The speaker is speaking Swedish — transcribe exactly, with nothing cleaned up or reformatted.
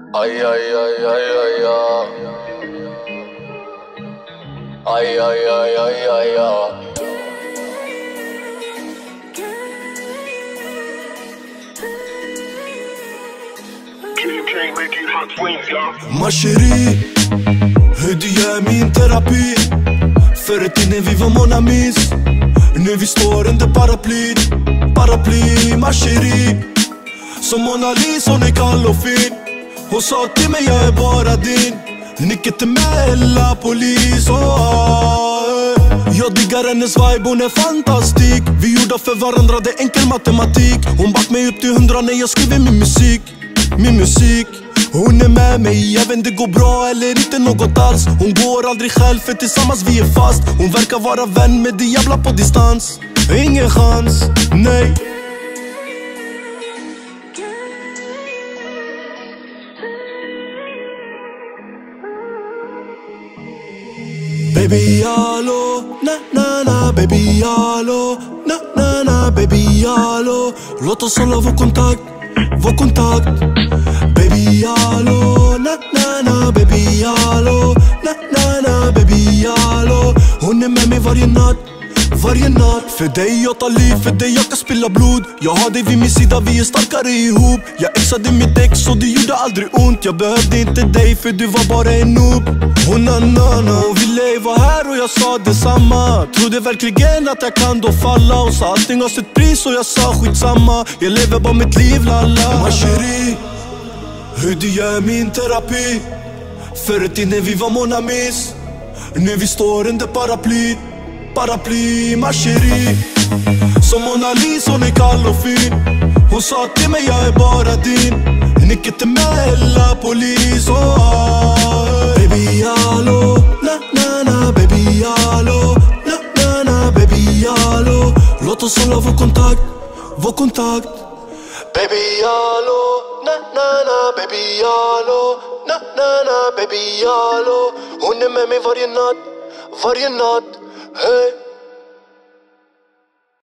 Ay, ay, ay, ay, ay, ay. Ay, ay, ay, ay, ay, ay. Ma chérie, hur du är min terapi. För att innan vi var mon amis. Nu vi står under paraply. Paraply, ma chérie. Som Mona Lisa, hon är kall och fin. Hon sa till mig jag är bara din. Nicke till mig hela polis. oh, Jag diggar hennes vibe, hon är fantastik. Vi gjorda för varandra, det är enkel matematik. Hon back mig upp till hundra när jag skriver min musik. Min musik. Hon är med mig, även det går bra eller inte något alls. Hon går aldrig själv för tillsammans vi är fast. Hon verkar vara vän med det jävla på distans. Ingen chans, nej. Baby hallå, na na na, baby hallå, na na na, baby hallå. Låt oss hålla vår kontakt, vår kontakt. Baby hallå, na na na, baby hallå, na na na, baby hallå. Hon är med mig varje natt, varje natt. För dig jag tar liv, för dig jag kan spilla blod. Jag har dig vid min sida, vi är starkare ihop. Jag exade mitt ex och det gjorde aldrig ont. Jag behövde inte dig för du var bara en noob. Hon na na na, hon ville ej vara här och jag sa detsamma. Trodde verkligen att jag kan då falla. Hon sa allting har sitt pris och jag sa skitsamma. Jag lever bara mitt liv, lalla. Ma chérie, hur du gör min terapi. Förut innan vi var mon amis. Nu vi står under paraply. Paraply, ma chérie. Som Mona Lisa, hon är kall och fin. Hon sa till mig jag är bara din. Nicke till mig hela polis. oh, Baby hallå, na na na, baby hallå, na na na, baby hallå. Låt oss hålla vår kontakt, vår kontakt. Baby hallå, na na na, baby hallå, na na na, baby hallå. Hon är med mig varje natt, varje natt. Hey.